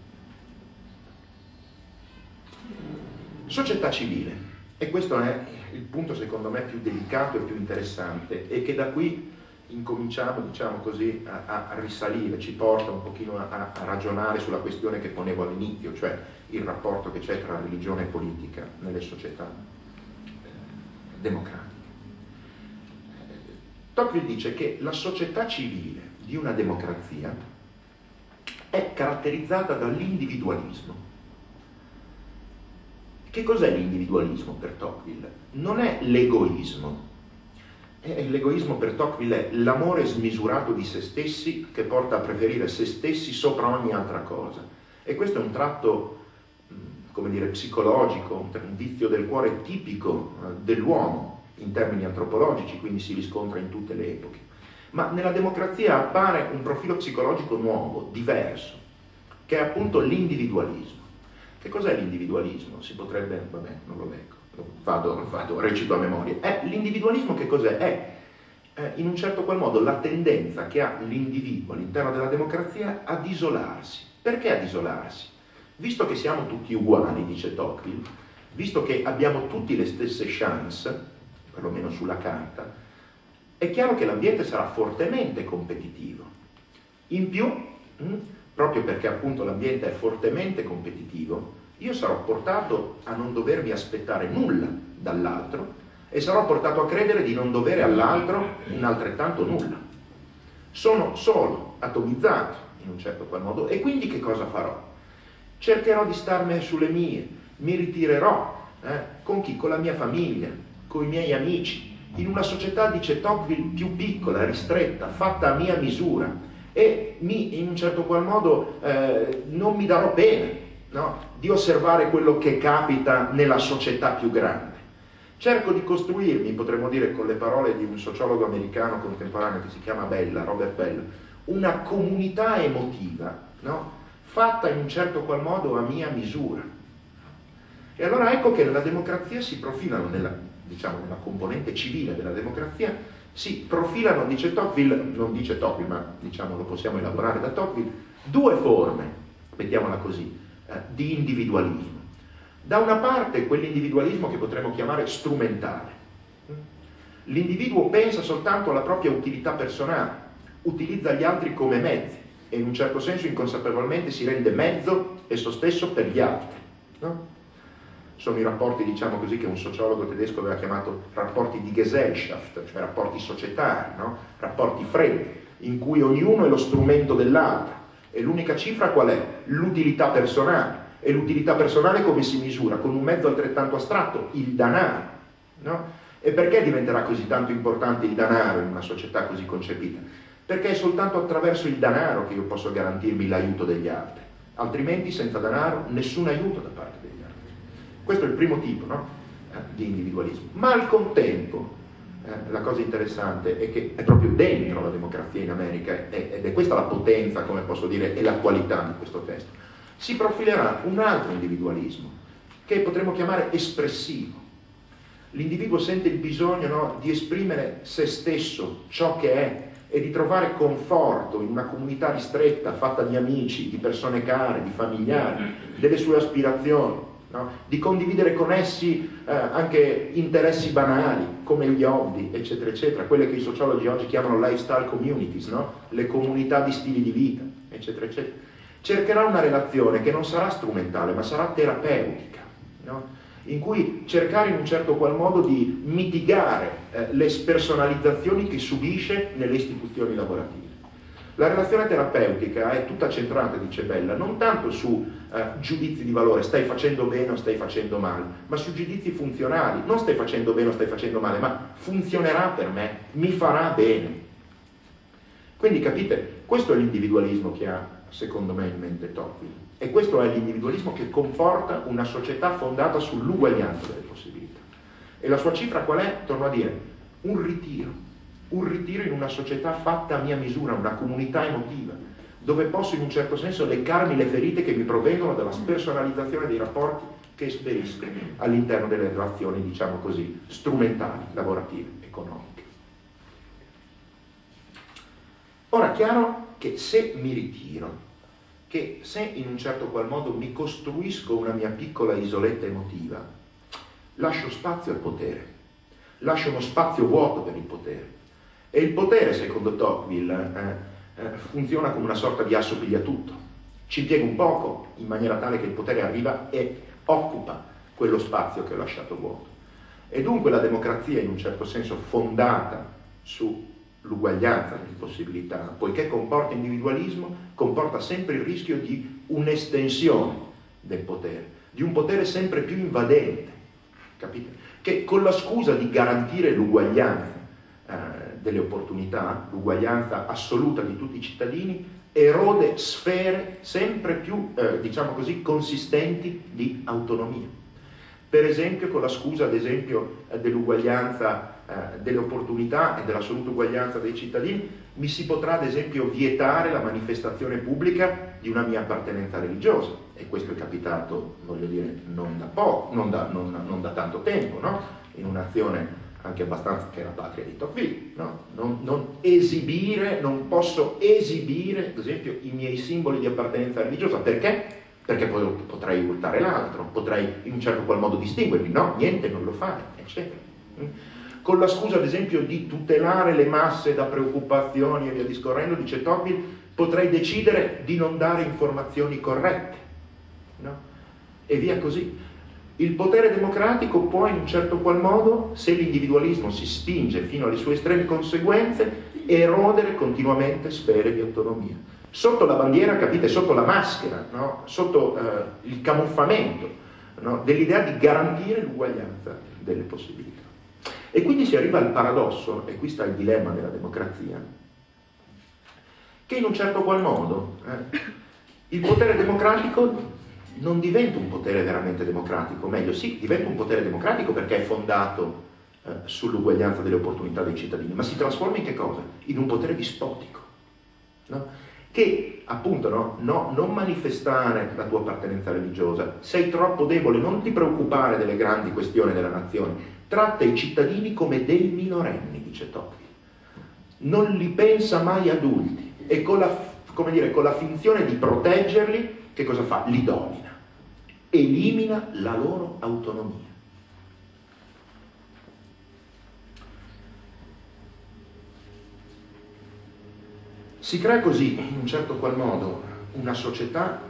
Società civile, e questo è il punto secondo me più delicato e più interessante, e che da qui incominciamo, diciamo così, a, a risalire, ci porta un pochino a, a ragionare sulla questione che ponevo all'inizio, cioè il rapporto che c'è tra religione e politica nelle società eh, democratiche. Tocqueville dice che la società civile di una democrazia è caratterizzata dall'individualismo. Che cos'è l'individualismo per Tocqueville? Non è l'egoismo. L'egoismo per Tocqueville è l'amore smisurato di se stessi che porta a preferire se stessi sopra ogni altra cosa. E questo è un tratto, come dire, psicologico, un vizio del cuore tipico dell'uomo in termini antropologici, quindi si riscontra in tutte le epoche. Ma nella democrazia appare un profilo psicologico nuovo, diverso, che è appunto l'individualismo. Che cos'è l'individualismo? Si potrebbe, vabbè, non lo leggo. vado, vado recito a memoria. Eh, l'individualismo che cos'è? È eh, in un certo qual modo la tendenza che ha l'individuo all'interno della democrazia ad isolarsi. Perché ad isolarsi? Visto che siamo tutti uguali, dice Tocqueville, visto che abbiamo tutti le stesse chance, perlomeno sulla carta, è chiaro che l'ambiente sarà fortemente competitivo. In più, mh, proprio perché appunto l'ambiente è fortemente competitivo, io sarò portato a non dovermi aspettare nulla dall'altro e sarò portato a credere di non dovere all'altro un altrettanto nulla. Sono solo, atomizzato in un certo qual modo, e quindi che cosa farò? Cercherò di starne sulle mie, mi ritirerò eh, con chi? Con la mia famiglia, con i miei amici, in una società, dice Tocqueville, più piccola, ristretta, fatta a mia misura, e mi, in un certo qual modo eh, non mi darò pena, no? Di osservare quello che capita nella società più grande. Cerco di costruirmi, potremmo dire con le parole di un sociologo americano contemporaneo che si chiama Bella, Robert Bella, una comunità emotiva, no? Fatta in un certo qual modo a mia misura. E allora ecco che nella democrazia si profilano, nella, diciamo, nella componente civile della democrazia, si profilano, dice Tocqueville, non dice Tocqueville, ma diciamo lo possiamo elaborare da Tocqueville, due forme, mettiamola così, eh, di individualismo. Da una parte quell'individualismo che potremmo chiamare strumentale. L'individuo pensa soltanto alla propria utilità personale, utilizza gli altri come mezzi e in un certo senso inconsapevolmente si rende mezzo esso stesso per gli altri. No? Sono i rapporti, diciamo così, che un sociologo tedesco aveva chiamato rapporti di Gesellschaft, cioè rapporti societari, no? Rapporti freddi, in cui ognuno è lo strumento dell'altro. E l'unica cifra qual è? L'utilità personale. E l'utilità personale come si misura? Con un mezzo altrettanto astratto, il denaro. No? E perché diventerà così tanto importante il denaro in una società così concepita? Perché è soltanto attraverso il denaro che io posso garantirmi l'aiuto degli altri. Altrimenti, senza denaro, nessun aiuto da parte degli altri. Questo è il primo tipo, no? eh, di individualismo. Ma al contempo, eh, la cosa interessante è che è proprio dentro la democrazia in America, e, ed è questa la potenza, come posso dire, e la qualità di questo testo, si profilerà un altro individualismo, che potremmo chiamare espressivo. L'individuo sente il bisogno, no, di esprimere se stesso, ciò che è, e di trovare conforto in una comunità ristretta, fatta di amici, di persone care, di familiari, delle sue aspirazioni, no? Di condividere con essi eh, anche interessi banali, come gli hobby, eccetera, eccetera, quelle che i sociologi oggi chiamano lifestyle communities, no? Le comunità di stili di vita, eccetera, eccetera. Cercherà una relazione che non sarà strumentale, ma sarà terapeutica, no? In cui cercare in un certo qual modo di mitigare eh, le spersonalizzazioni che subisce nelle istituzioni lavorative. La relazione terapeutica è tutta centrata, dice Bella, non tanto su eh, giudizi di valore, stai facendo bene o stai facendo male, ma su giudizi funzionali, non stai facendo bene o stai facendo male, ma funzionerà per me, mi farà bene. Quindi capite, questo è l'individualismo che ha, secondo me, in mente Tocqueville. E questo è l'individualismo che comporta una società fondata sull'uguaglianza delle possibilità. E la sua cifra qual è? Torno a dire, un ritiro. Un ritiro in una società fatta a mia misura, una comunità emotiva, dove posso in un certo senso leccarmi le ferite che mi provengono dalla spersonalizzazione dei rapporti che esperisco all'interno delle relazioni, diciamo così, strumentali, lavorative, economiche. Ora, chiaro che se mi ritiro, che se in un certo qual modo mi costruisco una mia piccola isoletta emotiva, lascio spazio al potere, lascio uno spazio vuoto per il potere. E il potere, secondo Tocqueville, eh, eh, funziona come una sorta di asso pigliatutto. Ci impiega un poco, in maniera tale che il potere arriva e occupa quello spazio che ho lasciato vuoto. E dunque la democrazia, in un certo senso fondata sull'uguaglianza delle possibilità, poiché comporta individualismo, comporta sempre il rischio di un'estensione del potere, di un potere sempre più invadente, capite? Che con la scusa di garantire l'uguaglianza eh, delle opportunità, l'uguaglianza assoluta di tutti i cittadini, erode sfere sempre più, eh, diciamo così, consistenti di autonomia. Per esempio con la scusa, ad esempio, eh, dell'uguaglianza eh, delle opportunità e dell'assoluta uguaglianza dei cittadini, mi si potrà ad esempio vietare la manifestazione pubblica di una mia appartenenza religiosa, e questo è capitato, voglio dire, non da poco, non da, non, non da tanto tempo, no? In un'azione anche abbastanza, che è la patria di Tocqueville, no? non, non esibire, non posso esibire, ad esempio, i miei simboli di appartenenza religiosa, perché? Perché poi potrei urtare l'altro, potrei in un certo qual modo distinguermi, no, niente, non lo fare, eccetera. Con la scusa, ad esempio, di tutelare le masse da preoccupazioni e via discorrendo, dice Tocqueville, potrei decidere di non dare informazioni corrette, no? E via così. Il potere democratico può in un certo qual modo, se l'individualismo si spinge fino alle sue estreme conseguenze, erodere continuamente sfere di autonomia. Sotto la bandiera, capite, sotto la maschera, no? Sotto eh, il camuffamento, no? Dell'idea di garantire l'uguaglianza delle possibilità. E quindi si arriva al paradosso, e qui sta il dilemma della democrazia, che in un certo qual modo eh, il potere democratico non diventa un potere veramente democratico, meglio sì, diventa un potere democratico perché è fondato eh, sull'uguaglianza delle opportunità dei cittadini, ma si trasforma in che cosa? In un potere dispotico, no? Che appunto no, no, non manifestare la tua appartenenza religiosa, sei troppo debole, non ti preoccupare delle grandi questioni della nazione, tratta i cittadini come dei minorenni, dice Tocqueville, non li pensa mai adulti e con la, come dire, con la finzione di proteggerli, che cosa fa? Li domina, elimina la loro autonomia. Si crea così, in un certo qual modo, una società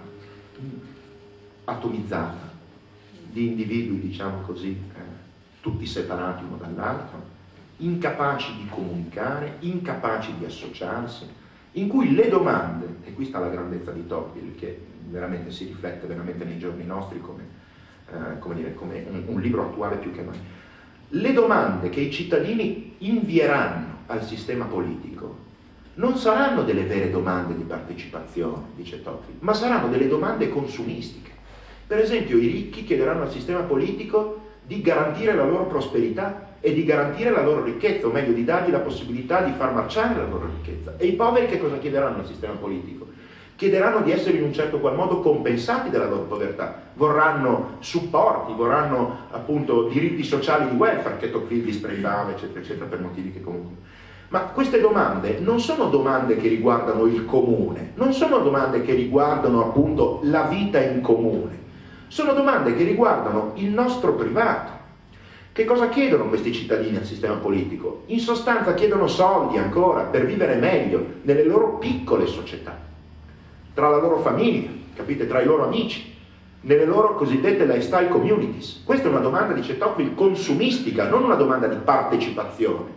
atomizzata, di individui, diciamo così, eh, tutti separati uno dall'altro, incapaci di comunicare, incapaci di associarsi, in cui le domande, e qui sta la grandezza di Tocqueville, che veramente si riflette veramente nei giorni nostri come, eh, come, dire, come un, un libro attuale più che mai, le domande che i cittadini invieranno al sistema politico non saranno delle vere domande di partecipazione, dice Tocqueville, ma saranno delle domande consumistiche. Per esempio, i ricchi chiederanno al sistema politico di garantire la loro prosperità e di garantire la loro ricchezza, o meglio, di dargli la possibilità di far marciare la loro ricchezza. E i poveri che cosa chiederanno al sistema politico? Chiederanno di essere in un certo qual modo compensati della loro povertà, vorranno supporti, vorranno appunto diritti sociali di welfare, che Tocqueville disprezzava, eccetera, eccetera, per motivi che comunque... Ma queste domande non sono domande che riguardano il comune, non sono domande che riguardano appunto la vita in comune, sono domande che riguardano il nostro privato. Che cosa chiedono questi cittadini al sistema politico? In sostanza chiedono soldi ancora per vivere meglio nelle loro piccole società, tra la loro famiglia, capite, tra i loro amici, nelle loro cosiddette lifestyle communities. Questa è una domanda, dice Tocqueville, consumistica, non una domanda di partecipazione.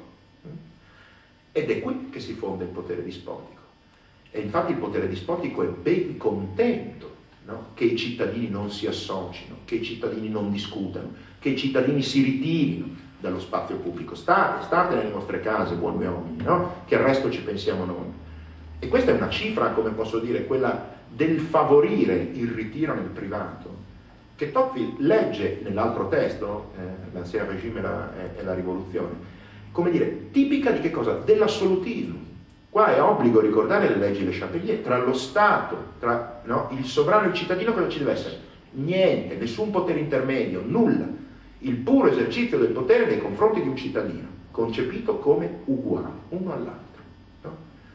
Ed è qui che si fonda il potere dispotico. E infatti il potere dispotico è ben contento, no? Che i cittadini non si associno, che i cittadini non discutano, che i cittadini si ritirino dallo spazio pubblico. State, state nelle vostre case, buoni uomini, no? Che il resto ci pensiamo noi. E questa è una cifra, come posso dire, quella del favorire il ritiro nel privato, che Tocqueville legge nell'altro testo, eh, l'Ancien Régime e la, e la rivoluzione, come dire, tipica di che cosa? Dell'assolutismo. Qua è obbligo ricordare le leggi Le Chapelier, tra lo Stato, tra no, il sovrano e il cittadino cosa ci deve essere? Niente, nessun potere intermedio, nulla. Il puro esercizio del potere nei confronti di un cittadino, concepito come uguale, uno all'altro. No?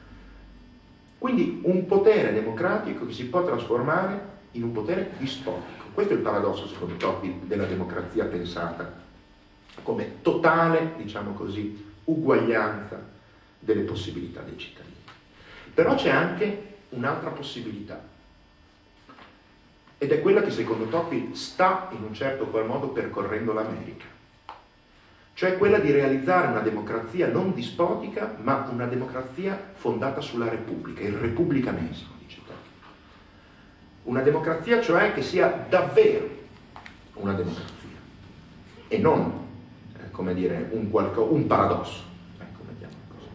Quindi un potere democratico che si può trasformare in un potere dispotico. Questo è il paradosso, secondo Tocqueville, della democrazia pensata come totale, diciamo così, uguaglianza delle possibilità dei cittadini. Però c'è anche un'altra possibilità, ed è quella che secondo Tocqueville sta in un certo qual modo percorrendo l'America, cioè quella di realizzare una democrazia non dispotica, ma una democrazia fondata sulla Repubblica, il repubblicanesimo, dice Tocqueville. Una democrazia, cioè, che sia davvero una democrazia, e non come dire, un, qualco, un paradosso. Ecco, mettiamo così.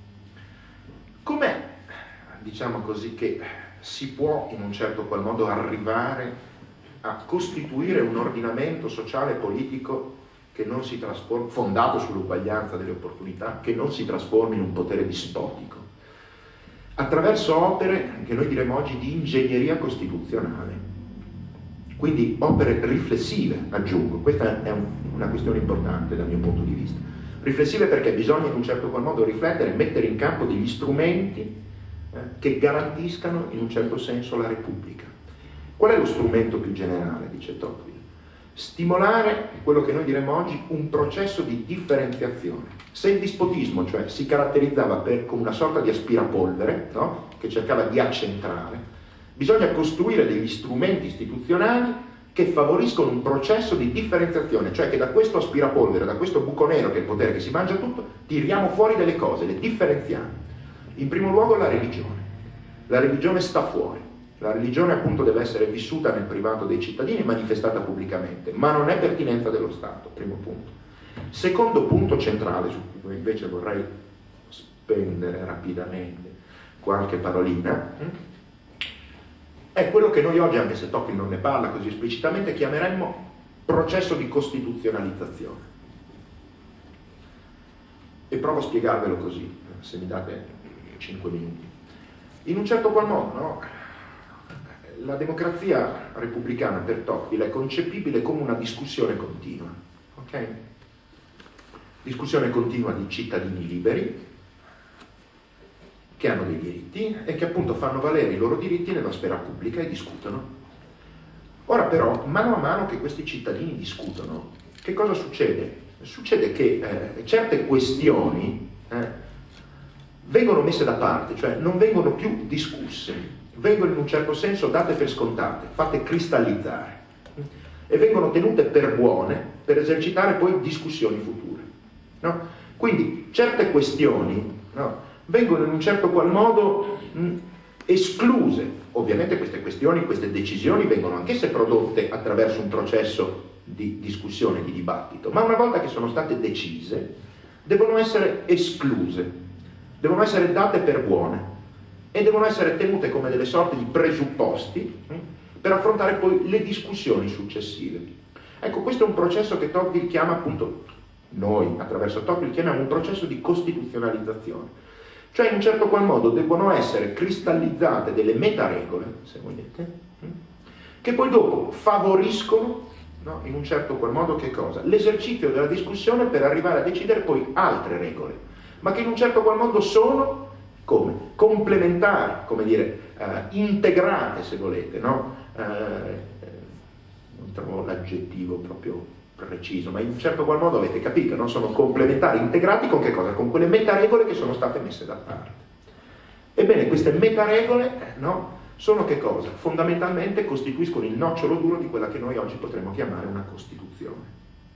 Com'è, diciamo così, che si può in un certo qual modo arrivare a costituire un ordinamento sociale e politico che non si trasformi, fondato sull'uguaglianza delle opportunità, che non si trasformi in un potere dispotico, attraverso opere che noi diremmo oggi di ingegneria costituzionale, quindi opere riflessive, aggiungo, questa è un, una questione importante dal mio punto di vista, riflessive perché bisogna in un certo qual modo riflettere e mettere in campo degli strumenti eh, che garantiscano in un certo senso la Repubblica. Qual è lo strumento più generale, dice Tocqueville? Stimolare quello che noi diremmo oggi un processo di differenziazione. Se il dispotismo, cioè, si caratterizzava per, come una sorta di aspirapolvere, no? Che cercava di accentrare, bisogna costruire degli strumenti istituzionali che favoriscono un processo di differenziazione, cioè che da questo aspirapolvere, da questo buco nero che è il potere che si mangia tutto, tiriamo fuori delle cose, le differenziamo. In primo luogo la religione. La religione sta fuori. La religione appunto deve essere vissuta nel privato dei cittadini e manifestata pubblicamente, ma non è pertinenza dello Stato, primo punto. Secondo punto centrale, su cui invece vorrei spendere rapidamente qualche parolina, è quello che noi oggi, anche se Tocqueville non ne parla così esplicitamente, chiameremmo processo di costituzionalizzazione. E provo a spiegarvelo così, se mi date cinque minuti. In un certo qual modo, no? La democrazia repubblicana per Tocqueville è concepibile come una discussione continua, ok? Discussione continua di cittadini liberi che hanno dei diritti e che appunto fanno valere i loro diritti nella sfera pubblica e discutono. Ora però, mano a mano che questi cittadini discutono, che cosa succede? Succede che eh, certe questioni eh, vengono messe da parte, cioè non vengono più discusse, vengono in un certo senso date per scontate, fatte cristallizzare e vengono tenute per buone per esercitare poi discussioni future, no? Quindi certe questioni, no, vengono in un certo qual modo mh, escluse. Ovviamente queste questioni, queste decisioni vengono anch'esse prodotte attraverso un processo di discussione, di dibattito, ma una volta che sono state decise devono essere escluse, devono essere date per buone e devono essere tenute come delle sorte di presupposti hm, per affrontare poi le discussioni successive. Ecco, questo è un processo che Tocqueville chiama appunto, noi attraverso Tocqueville chiamiamo un processo di costituzionalizzazione, cioè in un certo qual modo devono essere cristallizzate delle metaregole, se volete, hm, che poi dopo favoriscono, no, in un certo qual modo che cosa? L'esercizio della discussione per arrivare a decidere poi altre regole, ma che in un certo qual modo sono come? Complementari, come dire, eh, integrate se volete, no? Eh, non trovo l'aggettivo proprio preciso, ma in un certo qual modo avete capito, no? Sono complementari, integrati con che cosa? Con quelle metaregole che sono state messe da parte. Ebbene, queste metaregole, no? Sono che cosa? Fondamentalmente costituiscono il nocciolo duro di quella che noi oggi potremmo chiamare una Costituzione.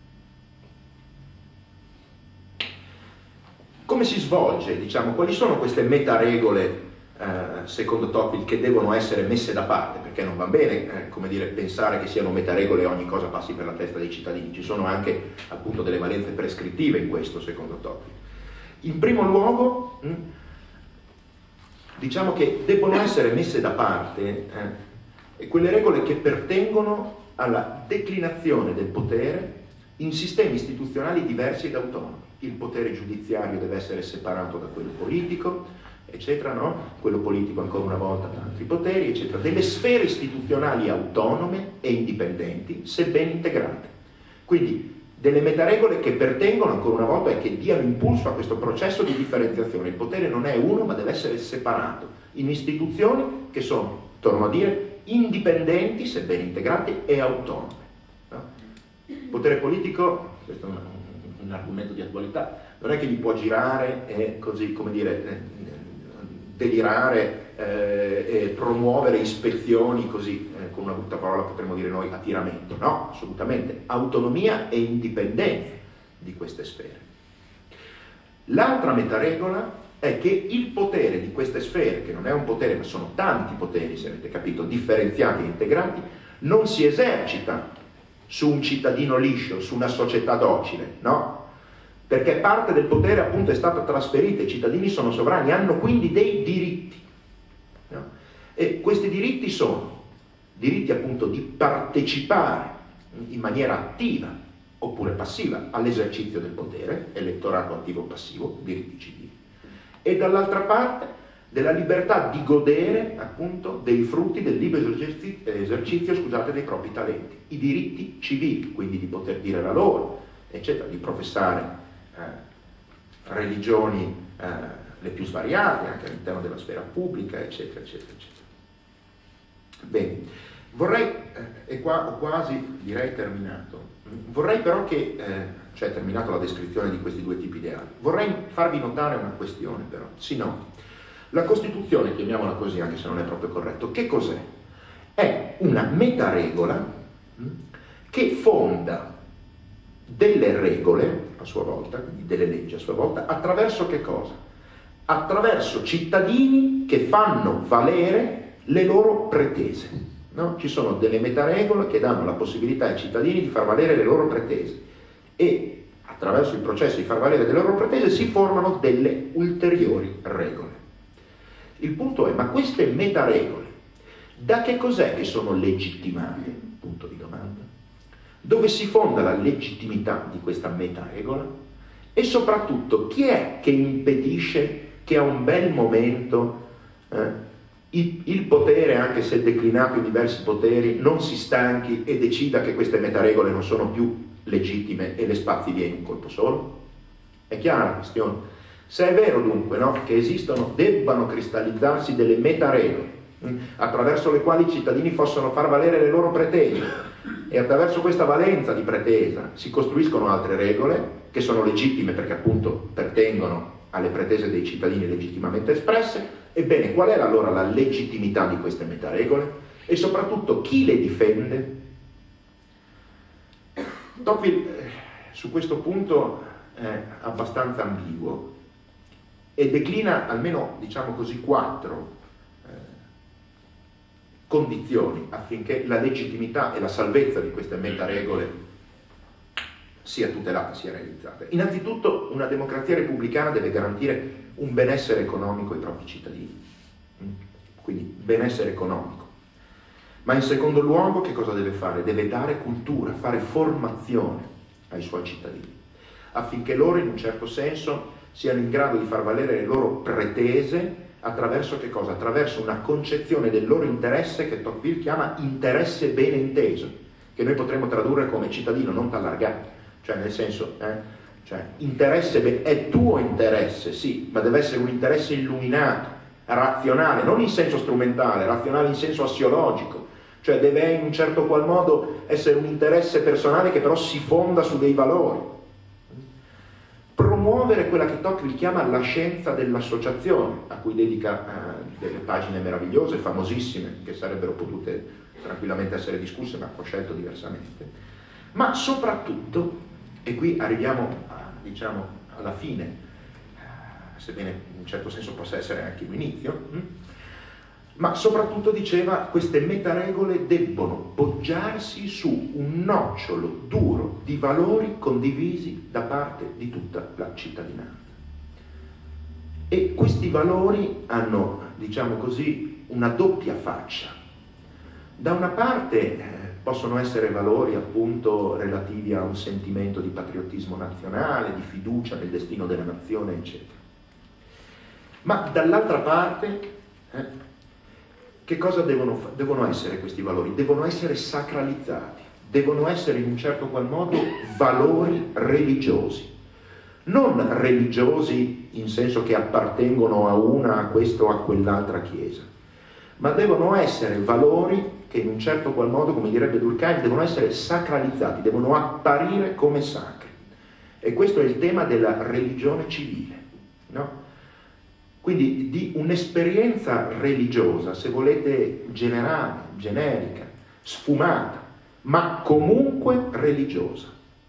Come si svolge, diciamo, quali sono queste metaregole, eh, secondo Tocqueville, che devono essere messe da parte? Perché non va bene, eh, come dire, pensare che siano metaregole e ogni cosa passi per la testa dei cittadini. Ci sono anche, appunto, delle valenze prescrittive in questo, secondo Tocqueville. In primo luogo, mh, diciamo che debbono essere messe da parte eh, quelle regole che pertengono alla declinazione del potere in sistemi istituzionali diversi ed autonomi. Il potere giudiziario deve essere separato da quello politico, eccetera, no? Quello politico ancora una volta da altri poteri, eccetera. Delle sfere istituzionali autonome e indipendenti, sebbene integrate. Quindi delle metaregole che pertengono ancora una volta e che diano impulso a questo processo di differenziazione. Il potere non è uno, ma deve essere separato in istituzioni che sono, torno a dire, indipendenti, sebbene integrate, e autonome. No? Il potere politico, questo è un, un argomento di attualità, non è che gli può girare e così, come dire, delirare eh, e promuovere ispezioni così, eh, con una brutta parola potremmo dire noi, a tiramento. No, assolutamente. Autonomia e indipendenza di queste sfere. L'altra metaregola è che il potere di queste sfere, che non è un potere ma sono tanti poteri, se avete capito, differenziati e integrati, non si esercita su un cittadino liscio, su una società docile, no? Perché parte del potere appunto è stata trasferita, i cittadini sono sovrani, hanno quindi dei diritti, no? E questi diritti sono diritti appunto di partecipare in maniera attiva oppure passiva, all'esercizio del potere, elettorato attivo o passivo, diritti civili, e dall'altra parte della libertà di godere appunto dei frutti del libero esercizio, esercizio scusate, dei propri talenti, i diritti civili, quindi di poter dire la loro, eccetera, di professare eh, religioni eh, le più svariate anche all'interno della sfera pubblica, eccetera, eccetera, eccetera. Bene, vorrei, eh, e qua ho quasi direi terminato, vorrei però che, eh, cioè terminato la descrizione di questi due tipi ideali, vorrei farvi notare una questione però, sì no. La Costituzione, chiamiamola così anche se non è proprio corretto, che cos'è? È una metaregola che fonda delle regole a sua volta, quindi delle leggi a sua volta, attraverso che cosa? Attraverso cittadini che fanno valere le loro pretese. No? Ci sono delle metaregole che danno la possibilità ai cittadini di far valere le loro pretese e attraverso il processo di far valere le loro pretese si formano delle ulteriori regole. Il punto è, ma queste metaregole, da che cos'è che sono legittimate? Punto di domanda. Dove si fonda la legittimità di questa metaregola? E soprattutto, chi è che impedisce che a un bel momento eh, il, il potere, anche se declinato in diversi poteri, non si stanchi e decida che queste metaregole non sono più legittime e le spazi via in un colpo solo? È chiara la questione? Se è vero dunque, no, che esistono, debbano cristallizzarsi delle metaregole mh, attraverso le quali i cittadini possono far valere le loro pretese e attraverso questa valenza di pretesa si costruiscono altre regole che sono legittime perché appunto pertengono alle pretese dei cittadini legittimamente espresse, ebbene qual è allora la legittimità di queste metaregole e soprattutto chi le difende? Tocqueville eh, su questo punto è abbastanza ambiguo e declina almeno, diciamo così, quattro eh, condizioni affinché la legittimità e la salvezza di queste metaregole sia tutelata, sia realizzata. Innanzitutto, una democrazia repubblicana deve garantire un benessere economico ai propri cittadini, quindi benessere economico. Ma in secondo luogo che cosa deve fare? Deve dare cultura, fare formazione ai suoi cittadini, affinché loro in un certo senso siano in grado di far valere le loro pretese attraverso che cosa? Attraverso una concezione del loro interesse che Tocqueville chiama interesse bene inteso, che noi potremmo tradurre come cittadino non t'allargare, cioè nel senso, eh, cioè, interesse be- è tuo interesse, sì, ma deve essere un interesse illuminato, razionale, non in senso strumentale, razionale in senso assiologico, cioè deve in un certo qual modo essere un interesse personale che però si fonda su dei valori. Promuovere quella che Tocqueville chiama la scienza dell'associazione, a cui dedica eh, delle pagine meravigliose, famosissime, che sarebbero potute tranquillamente essere discusse, ma ho scelto diversamente. Ma soprattutto, e qui arriviamo a, diciamo, alla fine, eh, sebbene in un certo senso possa essere anche un inizio, hm? ma soprattutto diceva queste metaregole debbono poggiarsi su un nocciolo duro di valori condivisi da parte di tutta la cittadinanza. E questi valori hanno, diciamo così, una doppia faccia. Da una parte eh, possono essere valori appunto relativi a un sentimento di patriottismo nazionale, di fiducia nel destino della nazione, eccetera. Ma dall'altra parte eh, che cosa devono, devono essere questi valori? Devono essere sacralizzati, devono essere in un certo qual modo valori religiosi, non religiosi in senso che appartengono a una, a questa o a quell'altra chiesa, ma devono essere valori che in un certo qual modo, come direbbe Durkheim, devono essere sacralizzati, devono apparire come sacri. E questo è il tema della religione civile, no? Quindi di un'esperienza religiosa, se volete, generale, generica, sfumata, ma comunque religiosa.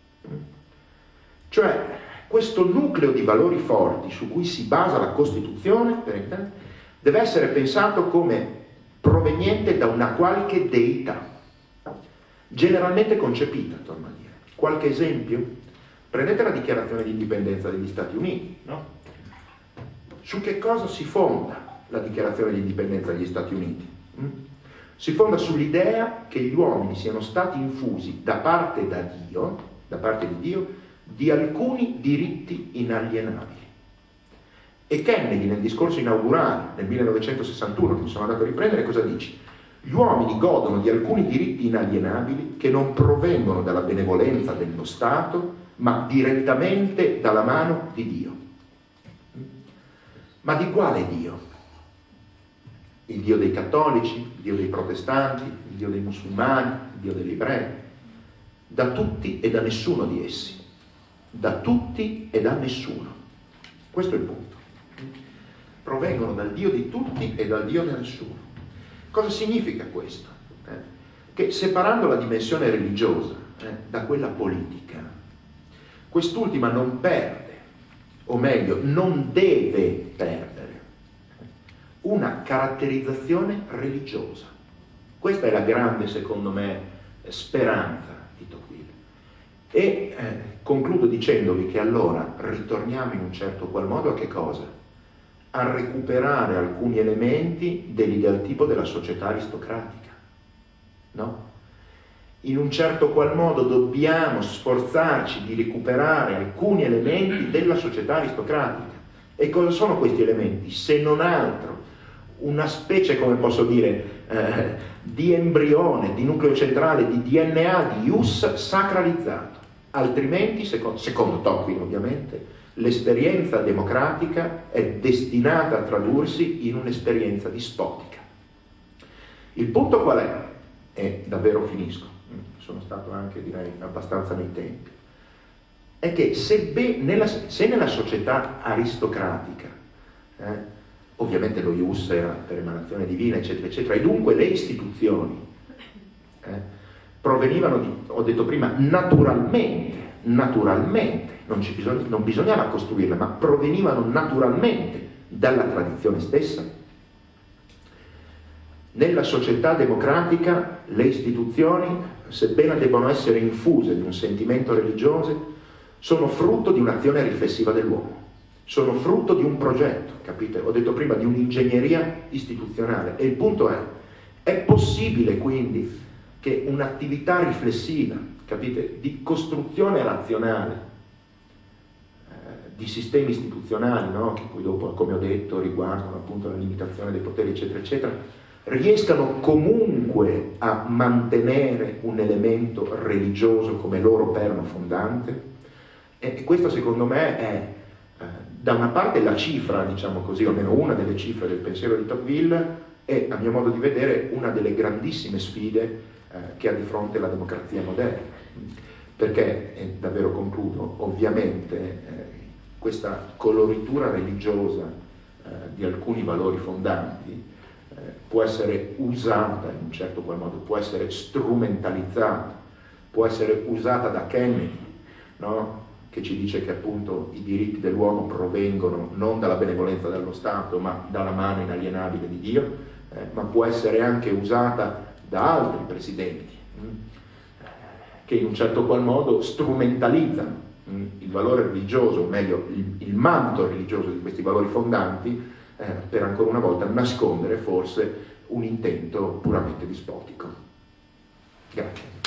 Cioè, questo nucleo di valori forti su cui si basa la Costituzione, per intendere, deve essere pensato come proveniente da una qualche deità, generalmente concepita, torno a dire. Qualche esempio? Prendete la dichiarazione di indipendenza degli Stati Uniti, no? Su che cosa si fonda la dichiarazione di indipendenza degli Stati Uniti? Mm? Si fonda sull'idea che gli uomini siano stati infusi da parte da Dio da parte di Dio di alcuni diritti inalienabili. E Kennedy nel discorso inaugurale del millenovecentosessantuno, che mi sono andato a riprendere, cosa dice? Gli uomini godono di alcuni diritti inalienabili che non provengono dalla benevolenza dello Stato, ma direttamente dalla mano di Dio. Ma di quale Dio? Il Dio dei cattolici, il Dio dei protestanti, il Dio dei musulmani, il Dio degli ebrei? Da tutti e da nessuno di essi. Da tutti e da nessuno. Questo è il punto. Provengono dal Dio di tutti e dal Dio di nessuno. Cosa significa questo? Eh? Che separando la dimensione religiosa eh, da quella politica, quest'ultima non perde, o meglio, non deve perdere, una caratterizzazione religiosa. Questa è la grande, secondo me, speranza di Tocqueville. E eh, concludo dicendovi che allora ritorniamo in un certo qual modo a che cosa? A recuperare alcuni elementi dell'idealtipo della società aristocratica, no? In un certo qual modo dobbiamo sforzarci di recuperare alcuni elementi della società aristocratica. E cosa sono questi elementi? Se non altro una specie, come posso dire, eh, di embrione, di nucleo centrale, di D N A, di ius sacralizzato. Altrimenti, secondo, secondo Tocqueville ovviamente, l'esperienza democratica è destinata a tradursi in un'esperienza dispotica. Il punto qual è? E davvero finisco, sono stato anche, direi, abbastanza nei tempi, è che se, be, nella, se nella società aristocratica, eh, ovviamente lo ius era per emanazione divina, eccetera, eccetera, e dunque le istituzioni eh, provenivano, di, ho detto prima, naturalmente, naturalmente, non, ci bisogna, non bisognava costruirle, ma provenivano naturalmente dalla tradizione stessa. Nella società democratica le istituzioni, sebbene debbano essere infuse di un sentimento religioso, sono frutto di un'azione riflessiva dell'uomo, sono frutto di un progetto, capite? Ho detto prima di un'ingegneria istituzionale. E il punto è, è possibile quindi che un'attività riflessiva, capite, di costruzione razionale di sistemi istituzionali, no? Che poi dopo, come ho detto, riguardano appunto la limitazione dei poteri, eccetera, eccetera, riescano comunque a mantenere un elemento religioso come loro perno fondante. E questo, secondo me, è eh, da una parte la cifra, diciamo così, o almeno una delle cifre del pensiero di Tocqueville, e a mio modo di vedere una delle grandissime sfide eh, che ha di fronte la democrazia moderna. Perché, e davvero concludo, ovviamente eh, questa coloritura religiosa eh, di alcuni valori fondanti eh, può essere usata in un certo qual modo, può essere strumentalizzata, può essere usata da Kennedy, no? Che ci dice che appunto i diritti dell'uomo provengono non dalla benevolenza dello Stato, ma dalla mano inalienabile di Dio, eh, ma può essere anche usata da altri presidenti mh, che in un certo qual modo strumentalizzano il valore religioso, o meglio il, il manto religioso di questi valori fondanti eh, per ancora una volta nascondere forse un intento puramente dispotico. Grazie.